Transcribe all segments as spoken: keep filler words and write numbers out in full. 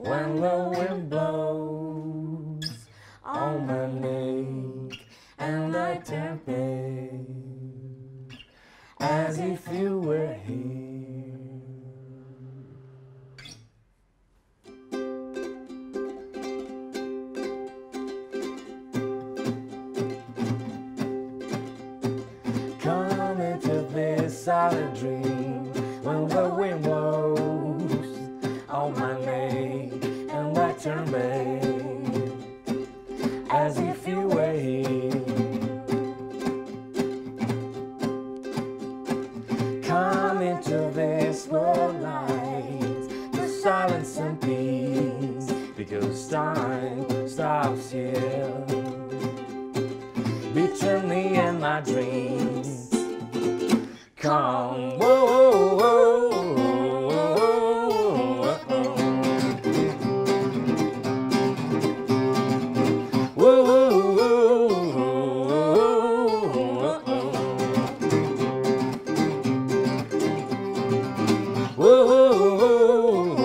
when the wind blows on my neck and I turn pale as if you were here. Come into this silent dream when the wind blows on my neck and I turn pale as if you were here. Come into this moonlight, the silence and peace, because time stops here between me and my dreams. Come, whoa, whoa, whoa, whoa, whoa, whoa.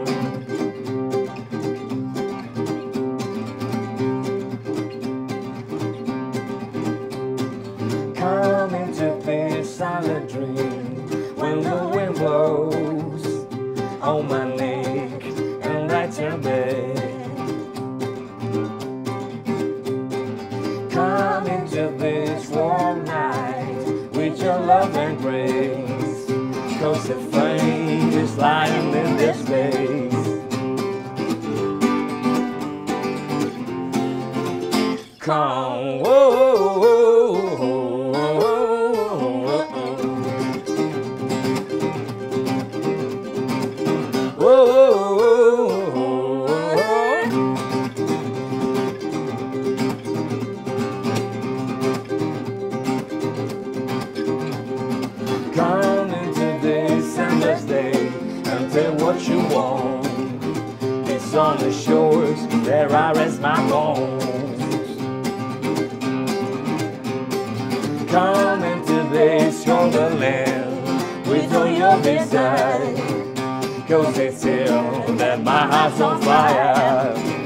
Come into this silent dream when the wind blows on my neck and I turn pale. Come into this warm night with your love and grace, 'cause the flame is lying in this space. Come, whoa, whoa, whoa. Whoa, whoa, whoa, whoa. Come into this endless day and tell what you want. It's on the shores where I rest my bones. Come into this stronger land with all your desire, 'cause it's here that my heart's on fire.